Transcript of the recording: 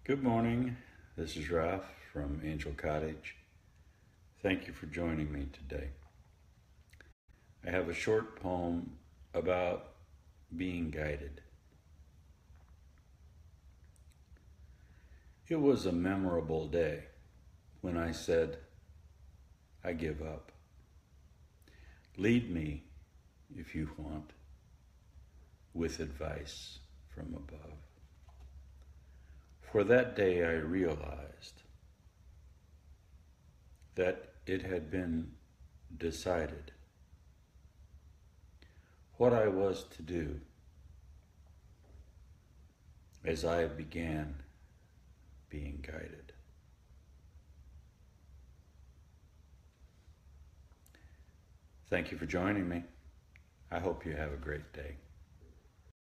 Good morning. This is Ralph from Angel Cottage. Thank you for joining me today. I have a short poem about being guided. It was a memorable day when I said, I give up. Lead me, if you want, with advice from above. For that day I realized that it had been decided what I was to do as I began being guided. Thank you for joining me. I hope you have a great day.